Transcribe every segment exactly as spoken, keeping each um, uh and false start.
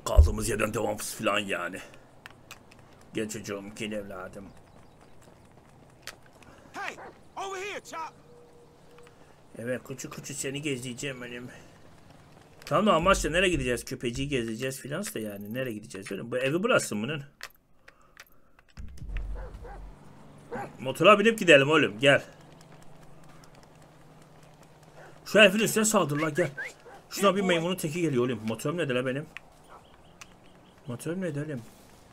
Kaldığımız yerden devamsız falan yani. Gel çocuğum, gel evladım. Hey, over here, Chop. Evet, küçük küçük seni gezdireceğim benim. Tamam da amaçla nereye gideceğiz? Köpeciyi gezdireceğiz filan da yani. Nereye gideceğiz öyle? Bu evi burası bunun. Motora binip gidelim oğlum, gel. Şu herifin üstüne saldır la, gel. Şuna bir maymunun teki geliyor oğlum. Motorum nedir la benim? Motorum nedir oğlum?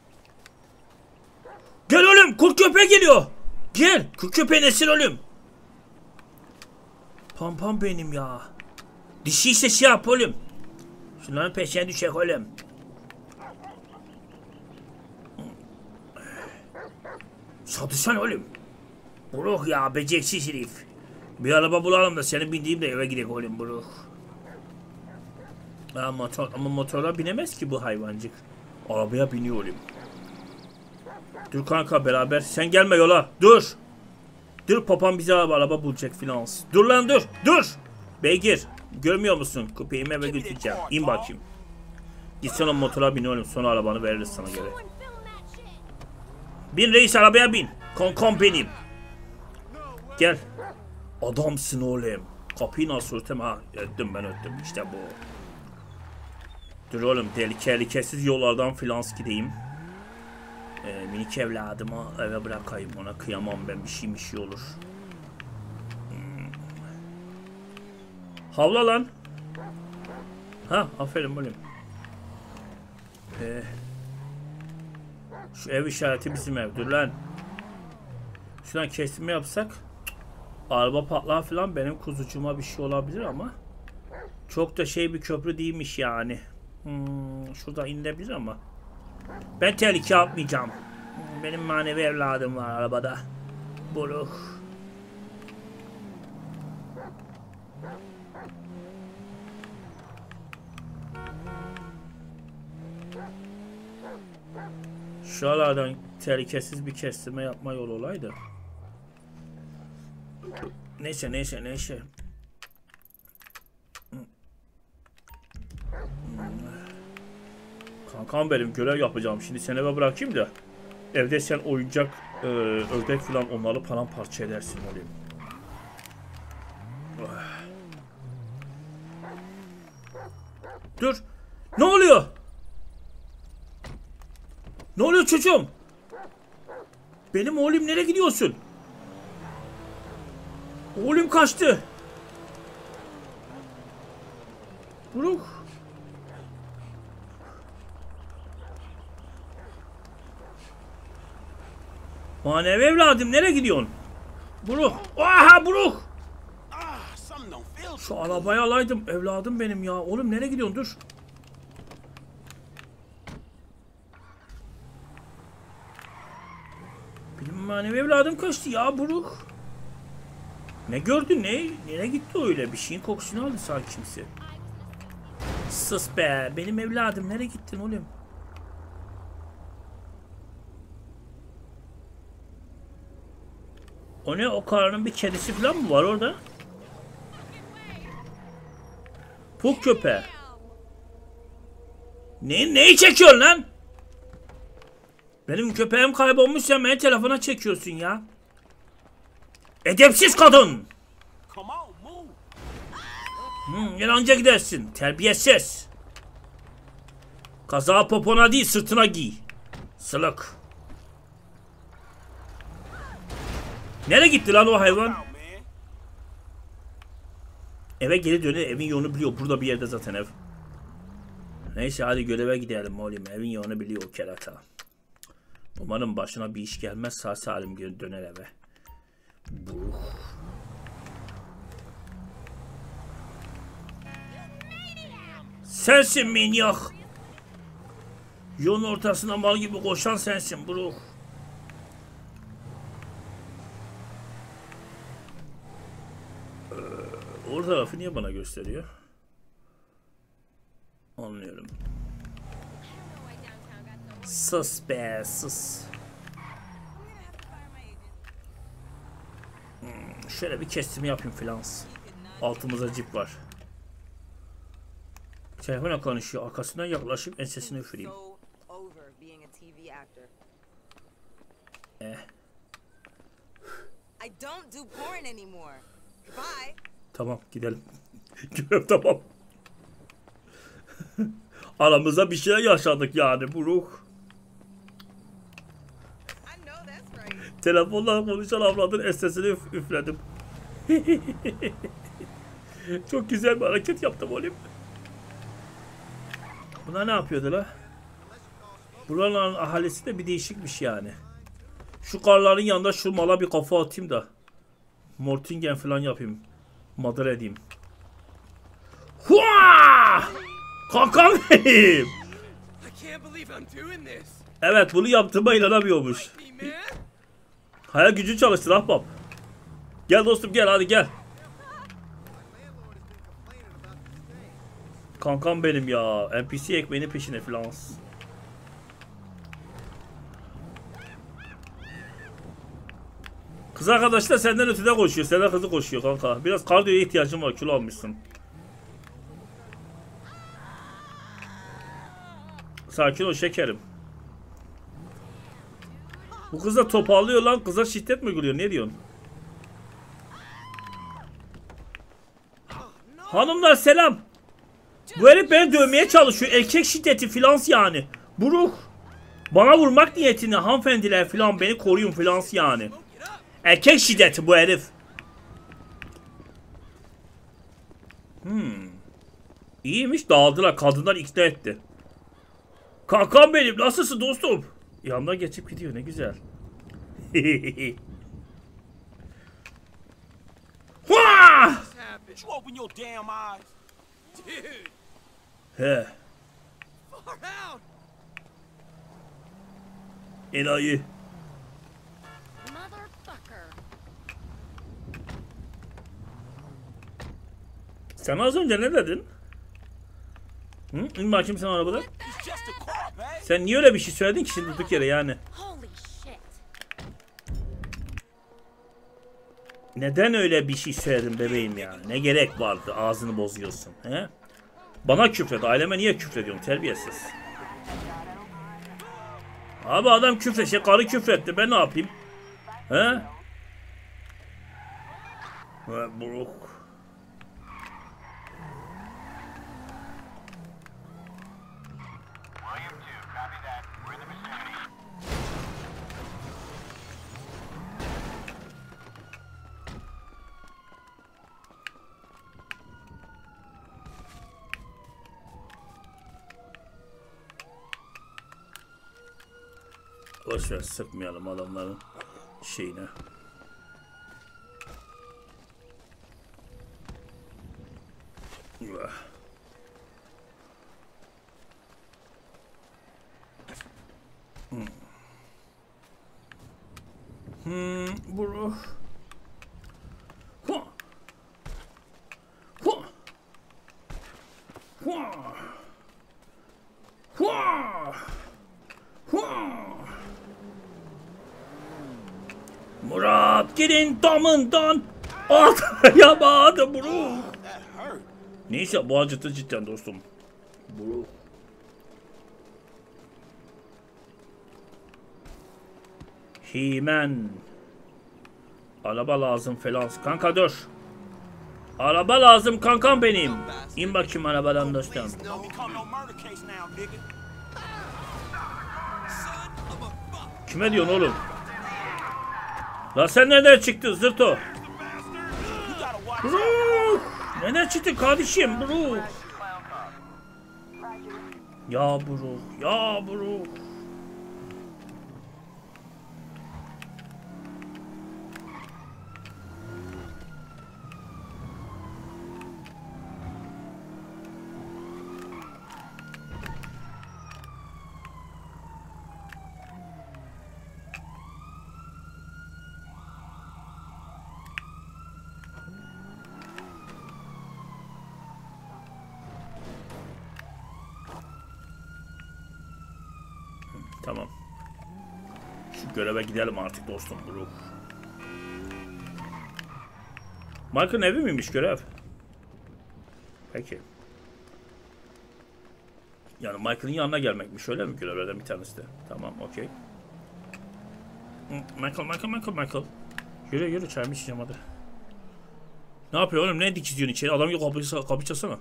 Gel oğlum, kurt köpeği geliyor. Gel, kurt köpeği nesin oğlum? Pam pam benim ya. Dişi ise şey yap oğlum. Şunların peşine düşecek oğlum. Satırsan oğlum. Buruk ya, beceriksiz herif. Bir araba bulalım da seni bindiğim de eve gidelim oğlum buruk. Ama, motor, ama motora binemez ki bu hayvancık. Arabaya biniyor oğlum. Dur kanka beraber. Sen gelme yola. Dur. Dur, papam bize araba, araba bulacak filan. Dur lan dur. Dur. Beygir. Görmüyor musun? Köpeğimi eve götüreceğim. İn bakayım. Git sen o motora bin oğlum. Sonra arabanı veririz sana göre. Bin reis, arabaya bin. Konkon benim. Gel. Adamsın oğlum. Kapıyı nasıl örtem ha? Öttüm ben öttüm. İşte bu. Dur oğlum. Tehlikesiz yollardan filan gideyim. Ee, minik evladımı eve bırakayım. Ona kıyamam ben. Bir şey bir şey olur. Hmm. Havla lan. Ha, aferin oğlum. Ee, şu ev işareti bizim ev. Dur lan. Şuradan kesme yapsak. Araba patlar falan, benim kuzucuğuma bir şey olabilir ama. Çok da şey bir köprü değilmiş yani. Hmm, şurada inebilir ama. Ben tehlike atmayacağım. Benim manevi evladım var arabada. Buruk. Şuralardan tehlikesiz bir kestirme yapma yolu olaydı. Neyse neyse neyse. Kankam benim, görev yapacağım. Şimdi seni eve bırakayım da evde sen oyuncak e, ördek falan onları paramparça edersin olayım. Dur. Ne oluyor? Ne oluyor çocuğum? Benim oğlum, nereye gidiyorsun? Oğlum kaçtı. Buruk. Manevi evladım, nereye gidiyorsun? Buruk. Aha Buruk. Şu arabayı alaydım evladım benim ya. Oğlum nereye gidiyorsun? Dur. Benim manevi evladım kaçtı ya Buruk. Ne gördü ne? Nereye gitti öyle? Bir şeyin kokusunu aldı sanki kimse. Sus be. Benim evladım nereye gittin oğlum? O ne? O karının bir kedisi falan mı var orada? Puk köpeği. Ne, neyi çekiyorsun lan? Benim köpeğim kaybolmuş, sen beni telefona çekiyorsun ya. Edepsiz kadın. Hmm, yalancı gidersin. Terbiyesiz. Kazağı popona değil sırtına giy. Sılık. Nereye gitti lan o hayvan? Eve geri dönüyor. Evin yolunu biliyor. Burada bir yerde zaten ev. Neyse hadi göreve gidelim oğlum. Evin yolunu biliyor o kerata. Umarım başına bir iş gelmez. Sağ salim geri döner eve. Bu. Sensin minyak. Yolun ortasına mal gibi koşan sensin bro. Ee, orta tarafı niye bana gösteriyor? Anlıyorum. Sus be sus. Hmm, şöyle bir kesimi yapayım filan. Altımızda cip var. Telefonla konuşuyor. Arkasından yaklaşıp ensesini üfüreyim. So over being a T V actor. Eh. I don't do porn anymore. Bye. Tamam gidelim. Gidelim tamam. Aramızda bir şeyler yaşadık yani Buruk. I know that's right. Telefonla konuşan avradın ensesini üf üfledim. Çok güzel bir hareket yaptım oğlum. Buna ne yapıyordu la? Buraların ahalisi de bir değişikmiş yani. Şu karların yanında şu mala bir kafa atayım da Mortingen falan yapayım. Madar edeyim. Hua! Kankam benim. Evet bunu yaptığıma inanamıyormuş. Hayal gücü çalıştı ahbap. Gel dostum gel hadi gel. Kankam benim ya. N P C ekmeğinin peşine falan. Kız arkadaş da senden ötede koşuyor. Senden hızlı koşuyor kanka. Biraz kardiyoya ihtiyacım var. Kilo almışsın. Sakin ol şekerim. Bu kız da toparlıyor lan. Kıza şiddet mi uyguluyor? Ne diyorsun? Hanımlar selam. Bu herif beni dövmeye çalışıyor. Erkek şiddeti filans yani. Buruk. Bana vurmak niyetine hanımefendiler filan beni koruyun filans yani. Erkek şiddeti bu herif. Hmm. İyiymiş dağıldılar. Kadınlar ikna etti. Kankam benim nasılsın dostum? Yandan geçip gidiyor ne güzel. You open your damn eyes. Dude. He. Far out. Enayi. Motherfucker. Sen az önce ne dedin? Hı? İn bakayım sen arabada. It's just a car, babe. Sen niye öyle bir şey söyledin ki şimdi durduk yere yani? Holy shit. Neden öyle bir şey söyledin bebeğim ya? Ne gerek vardı ağzını bozuyorsun he? Bana küfret, aileme niye küfrediyorsun terbiyesiz? Abi adam küfret, şey karı küfretti ben ne yapayım? He? He buruk. Boşver sıkmayalım adamların şeyine. Hmm. Hmm, bro. Huh. Huh. Huh. Huh. Huh. Murat gelin damından atlayamadı bro. That hurt. Neyse bu acıtı cidden dostum. Bro. He-Man. Araba lazım falan. Kanka dur. Araba lazım kankam benim. İn bakayım arabadan dostum. Don't become no murder case now, nigga. Son of a fuck. Kime diyorsun oğlum? La sen nereden çıktın zırto? You gotta watch out. Bro. Nereden çıktın kardeşim bro? Ya bro. Ya bro. Tamam. Şu göreve gidelim artık dostum bro. Michael'ın evi miymiş görev? Peki. Yani Michael'ın yanına gelmekmiş, öyle mi görevlerden bir tanesi de? Tamam, okey. Michael, Michael, Michael, Michael. Yürü yürü, çayımı içeceğim hadi. Ne yapıyor oğlum? Ne dikiziyorsun içeri? Adam yok, kapı, kapı çalsana.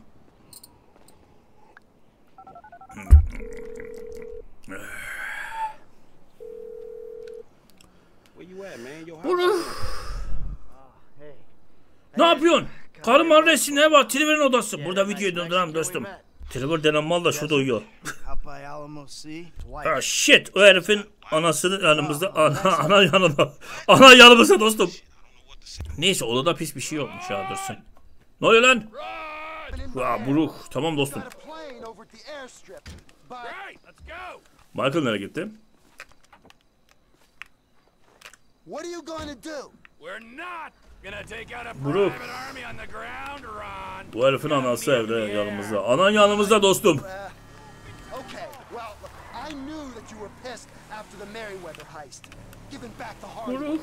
Bunu... Ne yapıyorsun? Karım adresi ne var? Trevor'ın odası. Burada videoyu durduram dostum. Trevor denen mal da şurada uyuyor. Ah shit, o herifin anasının yanımızda, ana, ana yanında, ana yanımızda dostum. Neyse, odada pis bir şey yokmuş ya, dursun. Ne oluyor lan? Vaa buruk, tamam dostum. Michael nereye gitti? Buruk. Bu herifin anası evde yanımızda. Anan yanımızda dostum. Buruk.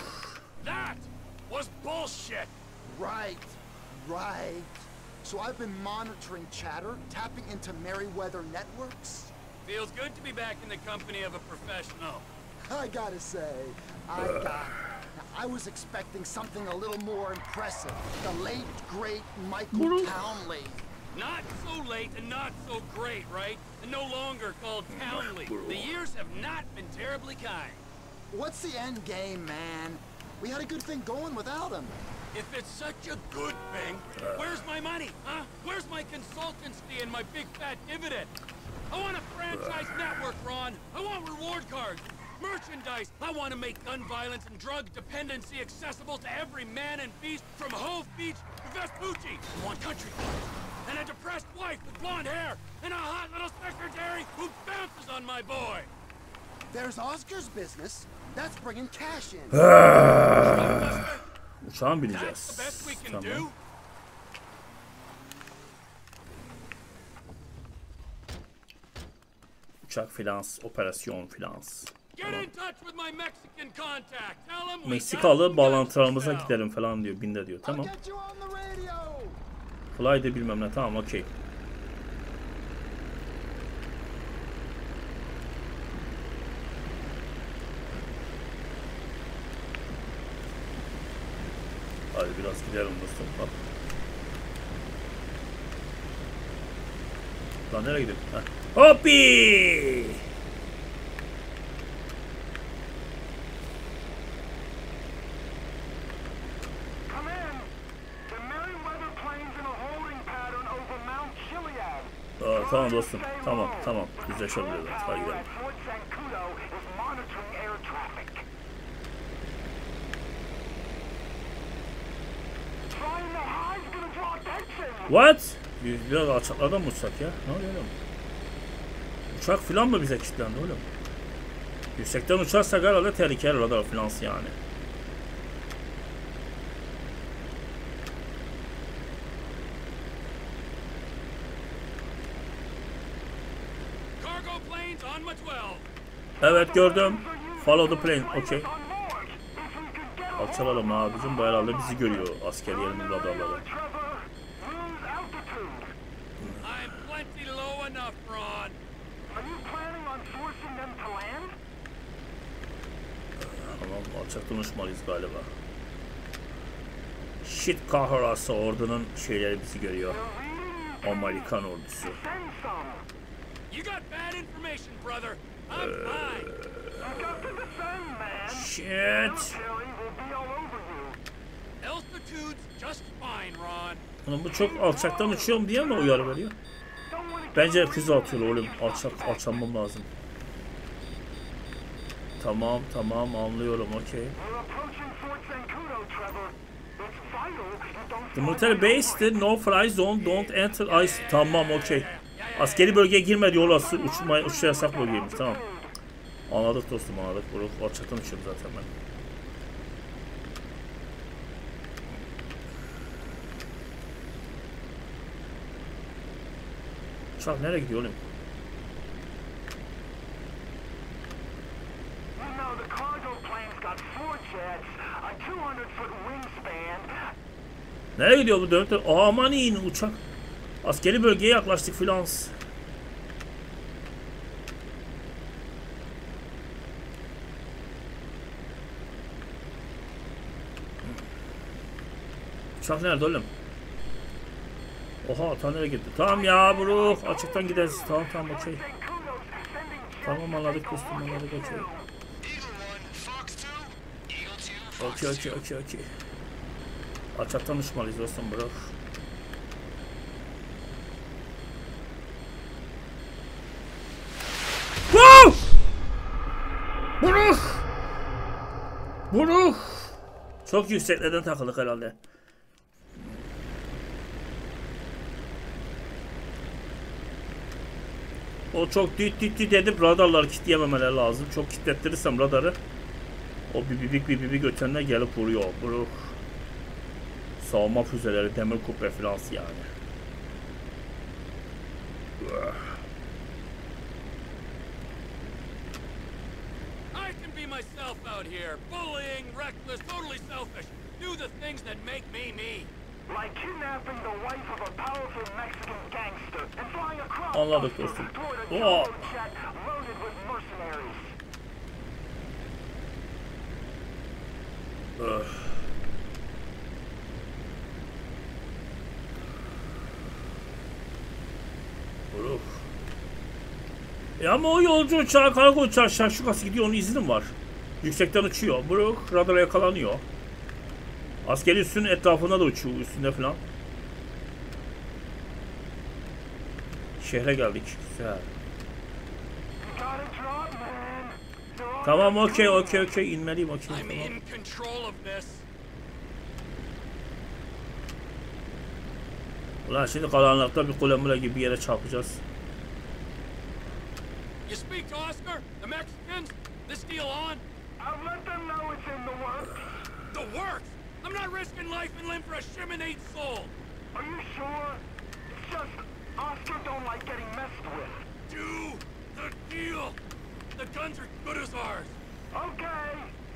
Right, right. So I've been monitoring chatter, tapping into Merryweather networks. Feels good to be back in the company of a professional. I gotta say, I got. I was expecting something a little more impressive. The late, great Michael Townley. Not so late and not so great, right? And no longer called Townley. The years have not been terribly kind. What's the end game, man? We had a good thing going without him. If it's such a good thing, where's my money, huh? Where's my consultancy and my big fat dividend? I want a franchise network, Ron. I want reward cards, merchandise. I want to make gun violence and drug dependency accessible to every man and beast from Hove Beach to Vespucci. I want country clubs and a depressed wife with blonde hair and a hot little secretary who bounces on my boy. There's Oscar's business. That's bringing cash in. Uçağa bineceğiz. Tamam. Uçak finans, operasyon finans. Meksikalı bağlantılarımıza gidelim falan diyor, binde diyor. Tamam. Fly de bilmem ne, tamam, okey. Hadi biraz gidelim dostum. Bak. Lan nereye gidelim? Hoppi! Aa, tamam dostum. Tamam, tamam. Yüzleşebiliriz. Hadi gidelim. What? Biraz alçaklardan mı uçsak ya? Ne oluyor oğlum? Uçak filan mı bize kilitlendi oğlum? Yüksekten uçarsak herhalde tehlikeli radar finans yani. Evet gördüm. Follow the plane. Okey. Alçalalım abicim. Bu herhalde bizi görüyor askeriyenin radarları. Tamam, alçaktan uçmalıyız galiba. Shit kahrası ordunun şeyleri bizi görüyor. Amerikan ordusu. Shit. Ulan bu çok alçaktan uçuyorum diye mi uyarı veriyor? Bence füze atıyor oğlum. Alçak, alçalmam lazım. Tamam, tamam anlıyorum, okey. The military base, no fly zone, don't enter ice. Tamam, okey. Askeri bölgeye girme diyor, orası uçma, uçuş yasak bölgeymiş, tamam. Anladık dostum, anladık. Buruk alçaktan uçuyorum zaten ben. Uçak nereye gidiyor oğlum? Nereye gidiyor bu dört? Aman in uçak. Askeri bölgeye yaklaştık filans. Uçak nerede oğlum? Oha ta nereye gitti? Tamam ya bro. Açıktan gideriz. Tamam tamam okey. Tamam anladık dostum anladık okey. Okey okey okey okey. Açıktan uçmalıyız dostum bro. Wow! Bro! Bro! Çok yükseklerden takıldık herhalde. O çok düt düt düt edip radarları kilitleyememeleri lazım. Çok kilitlettirirsem radarı o bibibik bibibik ötenler gelip vuruyor. Bro. Savunma füzeleri, demir kup referansı yani. I can be myself out here, bullying, reckless, totally selfish. Do the things that make me me. Like kidnapping the wife of a powerful Mexican gangster and flying across Anladık dostum. toward a Oh. jumbo jet loaded with mercenaries. Bro. Ya ama o yolcu uçağı, kargo uçağı şakşukası gidiyor, onun iznim var. Yüksekten uçuyor. Bro, radara yakalanıyor. Askeri üssünün etrafında da uçuyor, üstünde falan. Şehre geldik. Güzel. Tamam okey okey okey inmeliyim okey. I'm Tamam. in control of this. Ulan şimdi karanlıkta bir kulemule gibi bir yere çarpacağız. You speak to Oscar, the Mexicans, this deal on? I'll let them know it's in the works. The works! I'm not risking life and limb for a Shimonade soul! Are you sure? It's just Oscar don't like getting messed with. Do the deal! The guns are good as ours! Okay.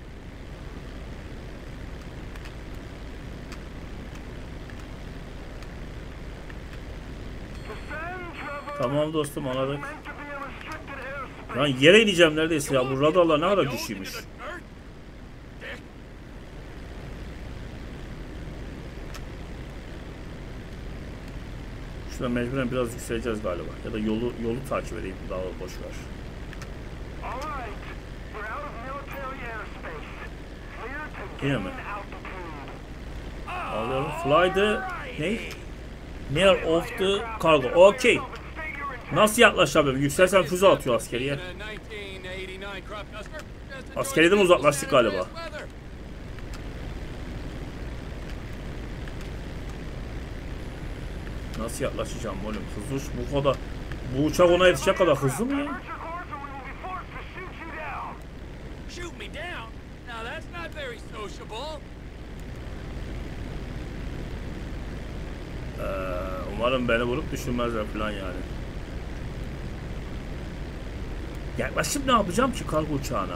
Descend, Trevor. Tamam dostum anladık. Meant to be a restricted airspace. Lan yere ineceğim neredeyse ya, bu won't radarlar get ne kadar my nose güçlüymüş. into the dirt, dick. Şurada mecburen biraz yükseleceğiz galiba. Ya da yolu yolu takip edeyim, daha boş ver. All right. We're out of military airspace. Clear to Yine gain mi? altitude. Alıyorum. Fly the ne? Near of the cargo. Okey. Nasıl yaklaşabilirim? Yükselsen füze atıyor askeriye. Askeriyeden uzaklaştık galiba. Nasıl yaklaşacağım oğlum? Hızlı uç bu kadar. Bu uçak ona yetişecek kadar hızlı mı ya? Shoot me down? Now that's not very sociable. Ee, umarım beni vurup düşürmezler falan yani. Yaklaşıp ne yapacağım ki kargo uçağına?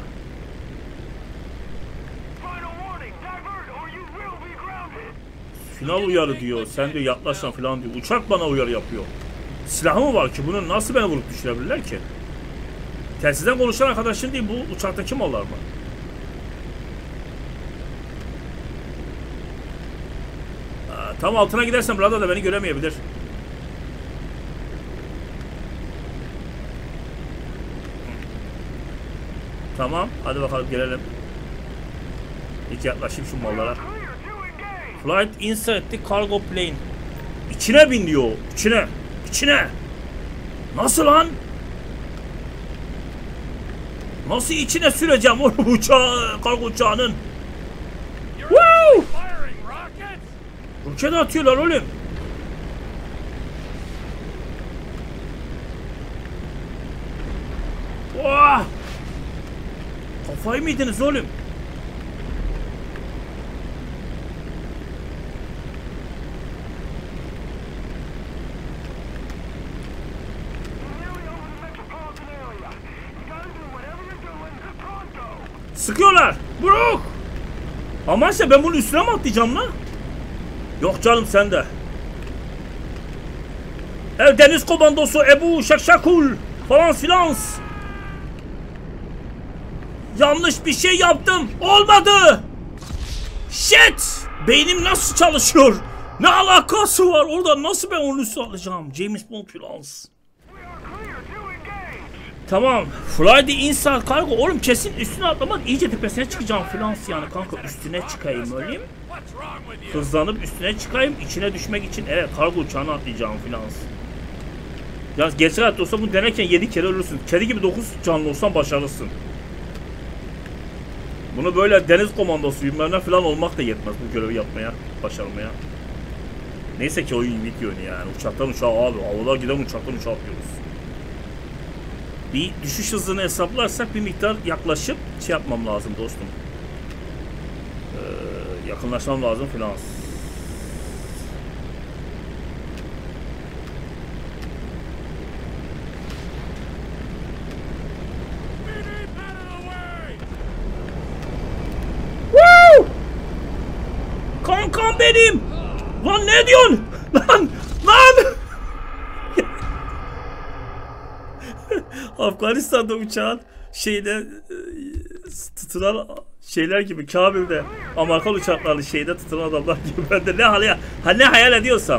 Final uyarı diyor. Sen diyor yaklaşma falan diyor. Uçak bana uyarı yapıyor. Silahı mı var ki? Bunun nasıl beni vurup düşürebilirler ki? Telsizden konuşan arkadaşın değil, bu uçaktaki mallar mı? Aa, tam altına gidersem radar da beni göremeyebilir. Tamam, hadi bakalım gelelim. İlk yaklaşayım şu mallara. Flight inside the cargo plane. İçine bin diyor. İçine. İçine. Nasıl lan? Nasıl içine süreceğim o uçağı, kargo uçağının? Woo! Roket atıyorlar oğlum. Oh! Kafayı mı yediniz oğlum? Sıkıyorlar. Bro! Amansa ben bunun üstüne mi atlayacağım lan? Yok canım sen de. El deniz komandosu Ebu Şakşakul falan filan. Yanlış bir şey yaptım. Olmadı. Shit! Beynim nasıl çalışıyor? Ne alakası var orada? Nasıl ben onu üstüne alacağım? James Bond Flans. Tamam. Fly the inside cargo. Oğlum kesin üstüne atlamak iyice tepesine çıkacağım Flans yani kanka. Üstüne çıkayım öyle. Hızlanıp üstüne çıkayım. İçine düşmek için evet kargo uçağına atlayacağım Flans. Ya gerçek hayatta olsa bunu denerken yedi kere ölürsün. Kedi gibi dokuz canlı olsan başarırsın. Bunu böyle deniz komandosu bilmem falan olmak da yetmez bu görevi yapmaya, başarmaya. Neyse ki oyun bitiyor yani. Uçaktan uçağa abi. Havada giden uçaktan uçağa atlıyoruz. Bir düşüş hızını hesaplarsak bir miktar yaklaşıp şey yapmam lazım dostum. Ee, yakınlaşmam lazım filan. Woo! Kankam benim. Lan ne diyorsun? Lan lan. Afganistan'da uçağın şeyde tutulan şeyler gibi Kabil'de Amerikan uçaklarlı şeyde tutulan adamlar gibi ben de ne hayal, ha ne hayal ediyorsam.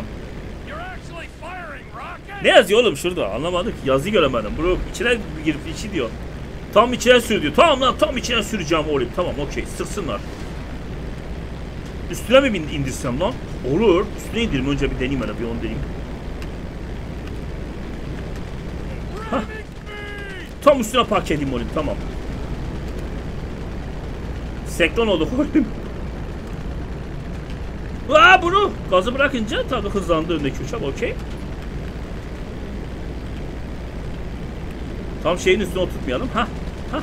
Ne yazıyor oğlum şurada anlamadık yazıyı göremedim. Bro içine girip içi diyor. Tam içine sür diyor. Tamam lan tam içine süreceğim oğlum. Tamam okey sırsınlar. Üstüne mi indirsem lan? Olur. Üstüne indireyim önce bir deneyeyim hele bir onu deneyeyim. Hah. Tam üstüne park edeyim oğlum tamam. Senkron olduk oğlum. Aa bunu gazı bırakınca tabii hızlandı öndeki uçak okey. Tam şeyin üstüne oturtmayalım. Ha ha.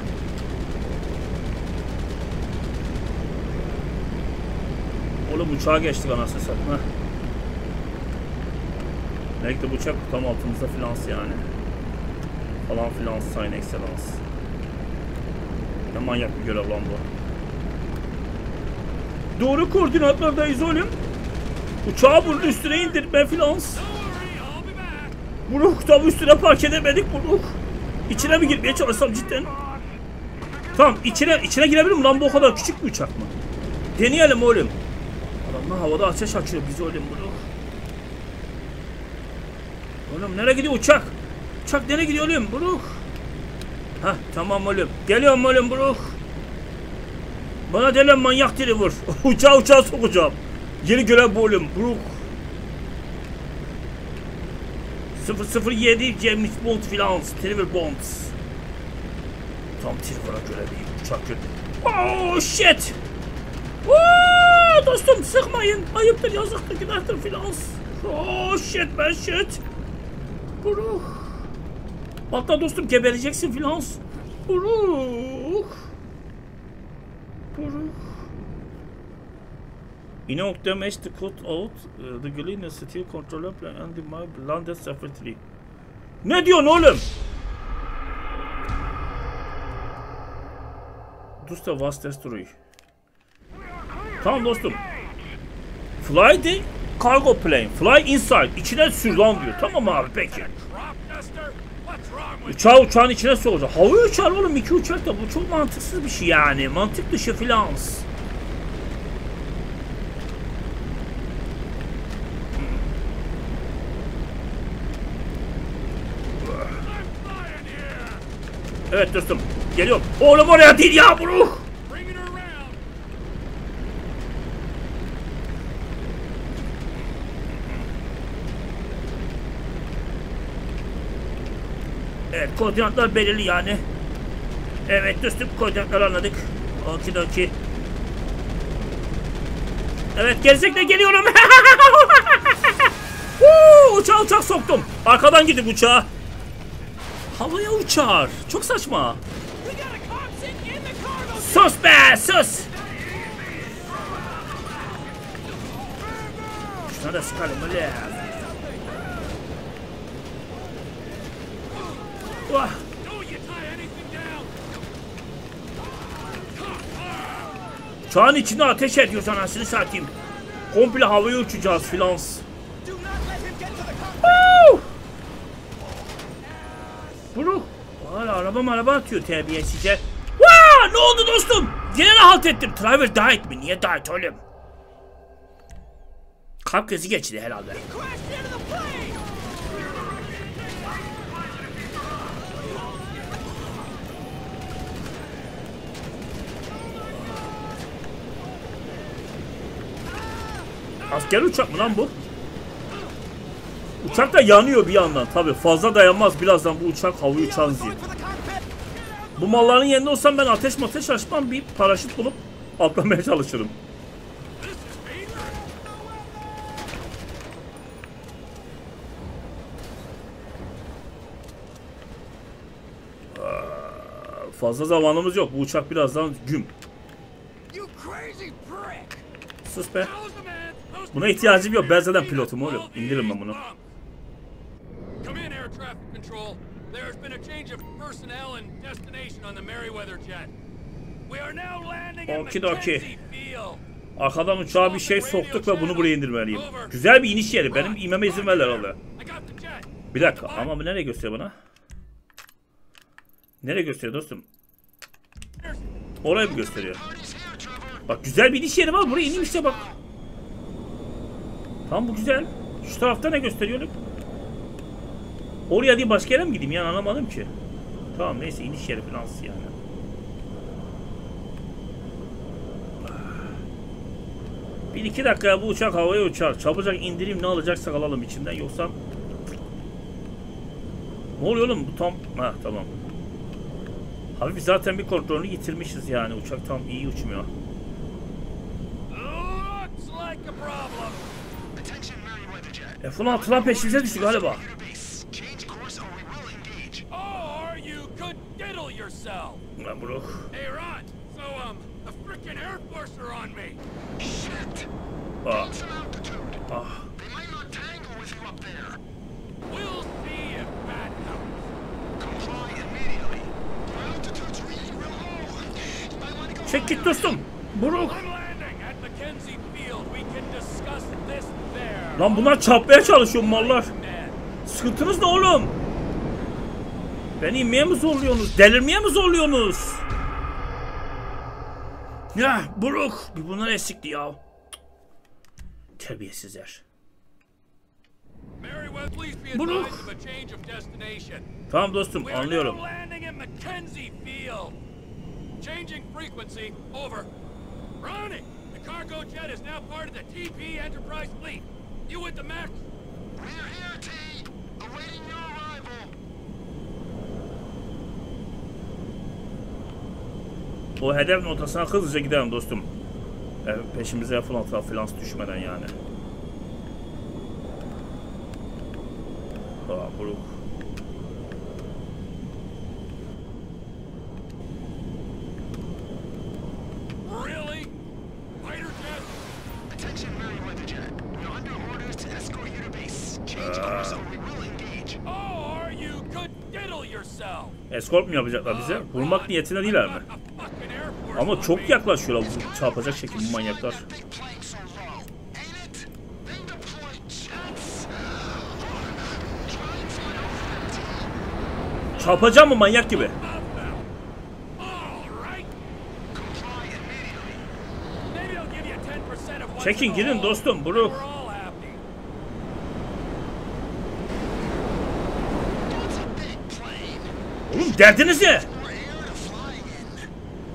Oğlum uçağa geçtik anasını satayım ha. Belki de bu uçak tam altımızda Flans yani. Falan filan sign excellence. Ne manyak bir görev lan bu. Doğru koordinatlardayız oğlum. Uçağı burada üstüne indirme Flans. Buruk tam üstüne park edemedik Buruk. İçine mi girmeye çalışsam cidden? Tamam içine içine girebilir mi lan bu o kadar küçük bir uçak mı? Deneyelim oğlum. Adamlar havada ateş açıyor bizi oğlum Buruk. Oğlum nereye gidiyor uçak? Uçak nereye gidiyor oğlum Buruk? Hah tamam oğlum. Geliyorum oğlum Buruk. Bana delen manyak dili vur. Uçağı uçağa sokacağım. Yeni görev bu oğlum Buruk. sıfır sıfır yedi James Bond Flans. Trevor Bond. Tam Trevor'a göre bir uçak gördüm. Oh shit. Oo, dostum sıkmayın. Ayıptır yazıktır günahtır Flans. Oh shit ben shit. Buruk. Hatta dostum gebereceksin Flans. Buruk. Buruk. Inox damage to cut out uh, the Galena City controller plan and the my landed separately. Ne diyorsun oğlum? Just a vast destroy. Tamam dostum. Fly the cargo plane. Fly inside. İçine sür lan diyor. Tamam abi peki. Uçağı uçağın içine sokacak. Hava uçar oğlum iki uçak da bu çok mantıksız bir şey yani. Mantık dışı Flans. Evet dostum. Geliyorum. Oğlum oraya değil ya Buruk. Evet koordinatlar belirli yani. Evet dostum koordinatları anladık. Okidoki. Evet gerizekle geliyorum. Uuu, uçağa uçak soktum. Arkadan gidip uçağa. Havaya uçar. Çok saçma. Sus be sus. Şuna da sıkalım öyle. Vah. Uçağın içine ateş ediyoruz anasını satayım. Komple havaya uçacağız Flans. Bunu hala araba araba atıyor terbiyesizce. Vaa ne oldu dostum? Yine ne halt ettim? Driver died mi? Niye died oğlum? kalp krizi geçti herhalde. Crashed into the plane! Askeri uçak mı lan bu? Uçak da yanıyor bir yandan. Tabi fazla dayanmaz. Birazdan bu uçak havayı uçağın zil. Bu malların yerinde olsam ben ateş mateş açmam. Bir paraşüt bulup atlamaya çalışırım. Aa, fazla zamanımız yok. Bu uçak birazdan güm. You crazy prick! Sus be. Buna ihtiyacım yok. Ben zaten pilotum oğlum. İndirin ben bunu. Come in, air traffic control. There's been a change of personnel and destination on the Merryweather jet. We are now landing in Okidoki. Mackenzie Field. Arkadan uçağa bir şey soktuk ve bunu buraya indirmeliyim. Güzel bir iniş yeri. Benim inmeme izin ver herhalde. I got the jet. Bir dakika ama bu nereye gösteriyor bana? Nereye gösteriyor dostum? Orayı mı gösteriyor? Bak güzel bir iniş yeri var. Buraya ineyim işte bak. Tamam bu güzel. Şu tarafta ne gösteriyor? Oraya değil başka yere mi gideyim yani anlamadım ki. Tamam neyse iniş yeri falan yani. Bir iki dakika bu uçak havaya uçar. Çabucak indireyim ne alacaksak alalım içinden yoksa... Ne oluyor oğlum bu tam... Ha tamam. Hafif zaten bir kontrolünü yitirmişiz yani uçak tam iyi uçmuyor. Looks like a problem. F on altılar peşimize düştü galiba. Or you could diddle yourself. Lan bro. Hey Ron, so um, the frickin' Air Force are on me. Shit. Ah. Some altitude. Ah. They might not tangle with you up there. We'll see if that helps. Comply immediately. Your altitude's really real low. You might want to go. Çek git dostum. Buruk. I'm landing at Mackenzie Field. We can discuss this there. Lan bunlar çarpmaya çalışıyor mallar. Man. Sıkıntınız ne oğlum? Beni inmeye mi zorluyorsunuz? Delirmeye mi zorluyorsunuz? Ya buruk. Bir bunlar eksikti ya. Terbiyesizler. Merryweather, please be Buruk. advised of a change of destination. Tamam dostum We are anlıyorum. now landing in Mackenzie Field. Changing frequency. Over. Ronnie, the cargo jet is now part of the T P Enterprise fleet. You with the Max? We're here, T. Awaiting your arrival. O hedef notasına hızlıca gidelim dostum. E, peşimize F on altılar falan düşmeden yani. Aa buruk. Really? Fighter jet? Attention, Merryweather jet. We're under orders to escort you to base. Change course or we will engage. Or you could diddle yourself. Eskort mu yapacaklar bize? Vurmak niyetine değiller mi? A fucking Air Force Ama on çok me. yaklaşıyorlar bu çarpacak şekilde bu manyaklar. That big plane so low. Ain't it? Then deploy jets. Try and fly over them, T. Çarpacağım mı manyak gibi? All right. Comply immediately. Maybe I'll give you ten percent of what's Çekin in the gidin hole. dostum buruk. We're all happy. It's a big plane. Oğlum derdiniz ne? We're here to fly in.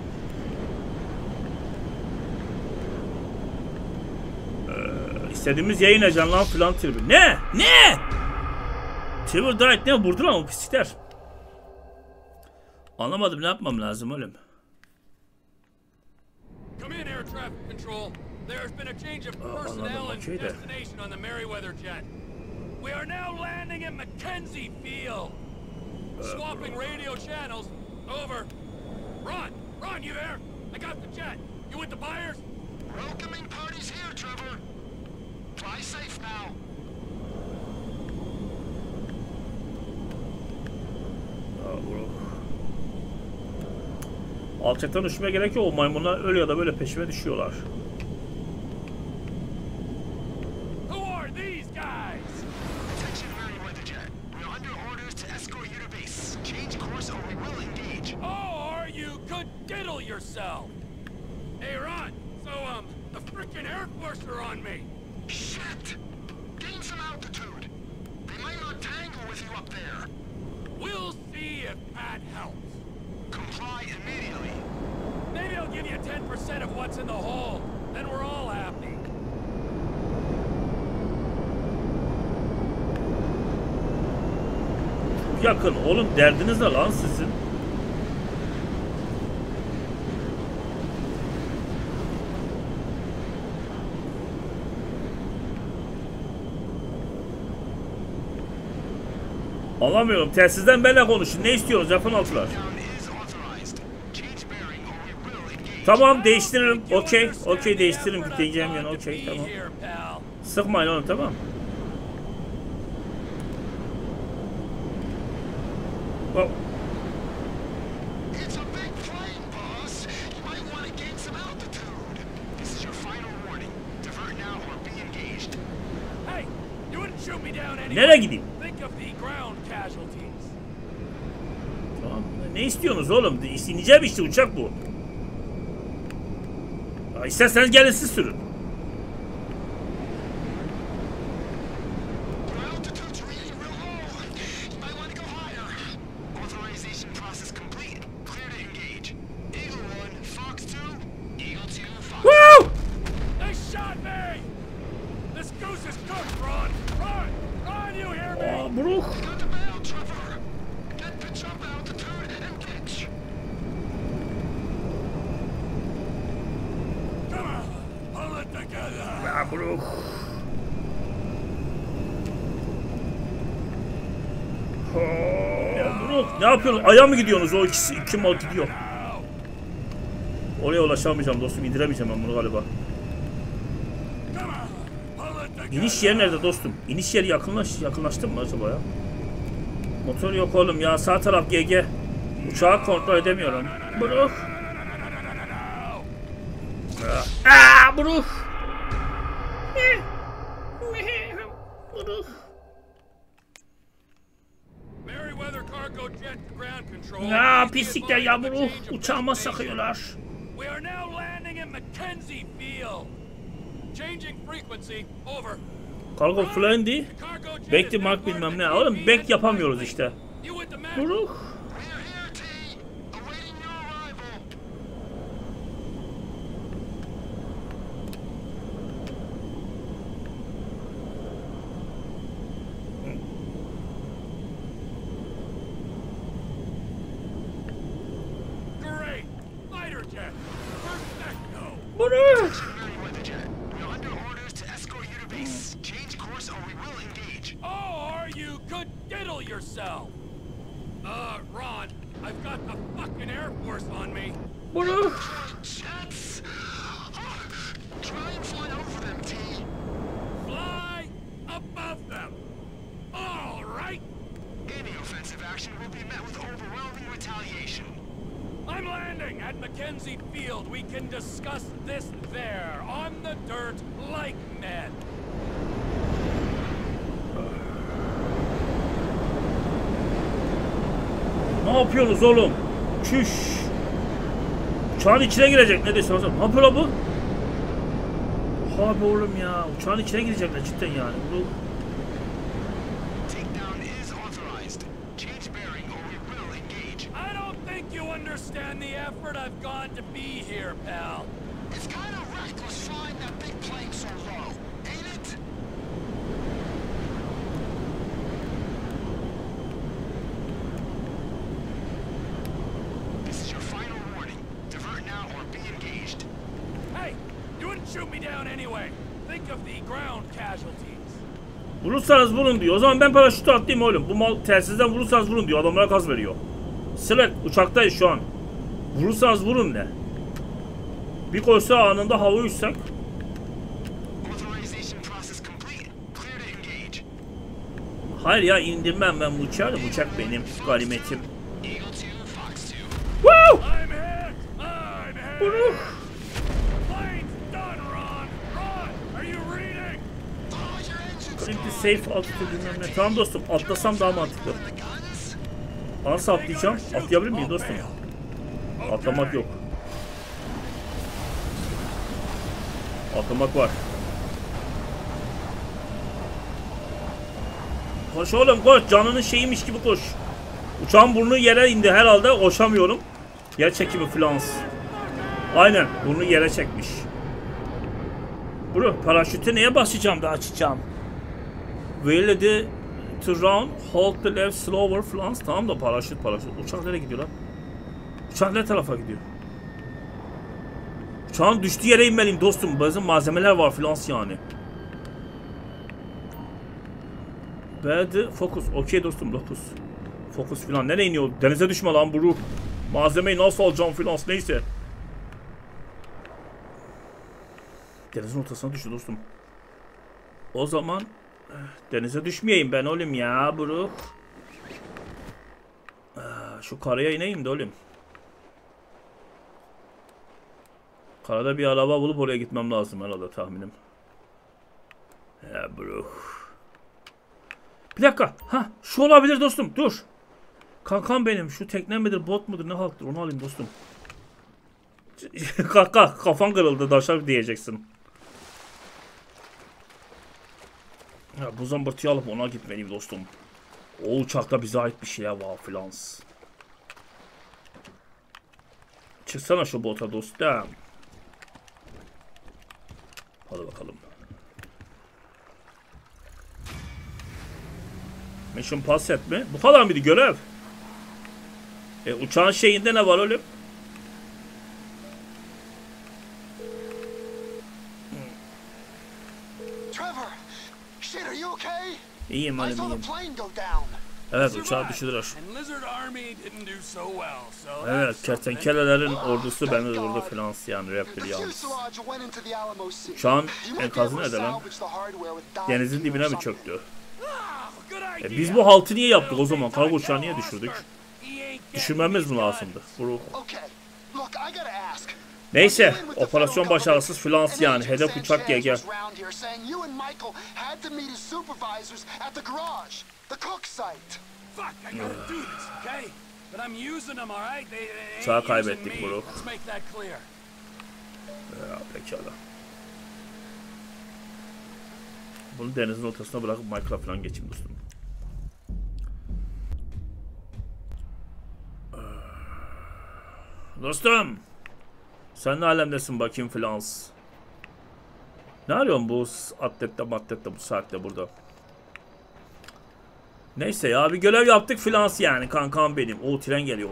İstediğimiz yayın ajan lan filan tribi. Ne? Ne? Trevor Diet ne? Vurdular mı pislikler? Anlamadım ne yapmam lazım oğlum. Come in, air traffic control. There's been a change of Oh, personnel anladım, and okey de. destination on the Merryweather jet. We are now landing in Mackenzie Field. Swapping radio channels. Over. Ron, Ron, you there? I got the jet. You with the buyers? Welcoming parties here, Trevor. Fly safe now. Alçaktan uçmaya gerek yok. O maymunlar öyle ya da böyle peşime düşüyorlar. Who are these guys? Attention, Merryweather jet. We're under orders to escort you to base. Change course or we will engage. Or you could diddle yourself. Hey, Ron. So, um, the frickin' Air Force are on me. Shit! Gain some altitude. They might not tangle with you up there. We'll see if that helps. Comply immediately. Maybe I'll give you ten percent of what's in the hole. Then we're all happy. Yakın oğlum, derdiniz ne lan sizin? Anlamıyorum. Telsizden benimle konuşun. Ne istiyorsunuz? Yapın altılar. Tamam, değiştiririm. Okey. Okey, değiştiririm. Gideceğim yani. Okey, tamam. Sıkmayın oğlum, tamam. Oh. It's a big plane, boss. You might want to gain some altitude. This is your final warning. Divert now or be engaged. Hey, you wouldn't shoot me down anyway. Nereye gideyim? Think of the ground casualties. Tamam. Ne istiyorsunuz oğlum? İneceğim işte, uçak bu. Ya isterseniz gelin siz sürün. Ne yapıyorsunuz? Aya mı gidiyorsunuz? O ikisi iki mal gidiyor. Oraya ulaşamayacağım dostum. İndiremeyeceğim ben bunu galiba. İniş yeri nerede dostum? İniş yeri yakınlaş, yakınlaştın mı acaba ya? Motor yok oğlum ya. Sağ taraf G G. Uçağı kontrol edemiyorum. Bırak. Aaa bırak. Bırak. Ya pislikler ya, bunu uçağıma sakıyorlar. We are now landing in Mackenzie Field. Changing frequency, over. Cargo Flying Back to Mark bilmem ne. Oğlum back yapamıyoruz işte. Buruk. Buruk. Yourself. Uh, Ron, I've got the fucking Air Force on me. What? Jets. Try and fly over them, T. Fly above them. All right. Any offensive action will be met with overwhelming retaliation. I'm landing at Mackenzie Field. We can discuss this there, on the dirt, like men. Ne yapıyorsunuz oğlum? Çüş. Uçağın içine girecek. Ne diyorsun hocam? Ne yapıyor lan bu? Abi oğlum ya. Uçağın içine girecekler cidden yani. Bu... I don't think you understand the effort I've gone to be here, pal. It's kind of reckless flying that big plane so low, ain't it? Shoot me down anyway. Think of the ground casualties. Vurursanız vurun diyor. O zaman ben paraşütü atlayayım oğlum. Bu mal telsizden vurursanız vurun diyor. Adamlara gaz veriyor. Select uçaktayız şu an. Vurursanız vurun ne? Bir koysa anında hava uçsak. Hayır ya, indirmem ben bu uçağı. Bu uçak benim ganimetim. Woo! Bunu. Şimdi safe altitude bilmem ne. Tamam dostum, atlasam daha mantıklı. Nasıl atlayacağım? Atlayabilir miyim dostum? Atlamak yok. Atlamak var. Koş oğlum koş. Canının şeyiymiş gibi koş. Uçağın burnu yere indi herhalde. Koşamıyorum. Yer çekimi Flans. Aynen. Burnu yere çekmiş. Bro paraşütü neye basacağım da açacağım? Wheel the to round. Hold the left slower Flans. Tamam da paraşüt paraşüt. Uçak nereye gidiyor lan? Uçak ne tarafa gidiyor? Uçağın düştüğü yere inmeliyim dostum. Bazı malzemeler var Flans yani. Bad focus. Okey dostum dokuz. Focus filan. Nereye iniyor? Denize düşme lan bro. Malzemeyi nasıl alacağım filan neyse. Denizin ortasına düştü dostum. O zaman denize düşmeyeyim ben oğlum ya bro. Şu karaya ineyim de oğlum. Karada bir araba bulup oraya gitmem lazım herhalde tahminim. Ya bro. Bir dakika. Ha, şu olabilir dostum. Dur. Kankam benim. Şu tekne midir, bot mudur, ne halktır? Onu alayım dostum. Kaka, kafan kırıldı. Daşar diyeceksin. Ya bu zambırtıyı alıp ona gitmeliyim dostum. O uçakta bize ait bir şeyler var Flans. Çıksana şu bota dostum. Hadi bakalım. Mission pass et mi? Bu kadar mıydı görev? E, uçağın şeyinde ne var oğlum? Trevor, shit, are you okay? İyiyim I halim saw iyiyim. the plane go down. Evet uçağı düşürdüler. And Lizard Army didn't do so well, so Evet that's something. kertenkelelerin ordusu beni de vurdu Flans yani Reptil The yalnız. fuselage went into the Alamo Sea. Uçağın You might be enkazı able to nerede lan? salvage the hardware with diving Denizin gear or dibine mi something. çöktü? Ah, good E idea. biz bu haltı niye yaptık o zaman? Kargo Little uçağı big niye time düşürdük? Oscar. He ain't getting Düşürmemiz these mi guns. lazımdı? Bro. Okay, look, I gotta ask. Neyse operasyon başarısız Flans yani hedef uçak G G. Was round here saying you and Michael had to meet his supervisors at the garage, the cook site. Fuck, I gotta do this, okay? But I'm using them, all right? They, they ain't Uçağı using kaybettik me. bro. Let's make that clear. Ya pekala. Bunu denizin ortasına bırakıp Michael'a falan geçeyim dostum. Dostum. Sen ne alemdesin bakayım Flans? Ne arıyorsun bu atlette matlette bu saatte burada? Neyse ya bir görev yaptık Flans yani kankam benim. O tren geliyor.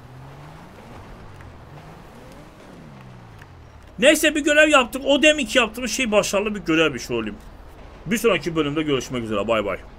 Neyse bir görev yaptık. O deminki yaptığımız şey başarılı bir görevmiş oğlum. Bir sonraki bölümde görüşmek üzere. Bay bay.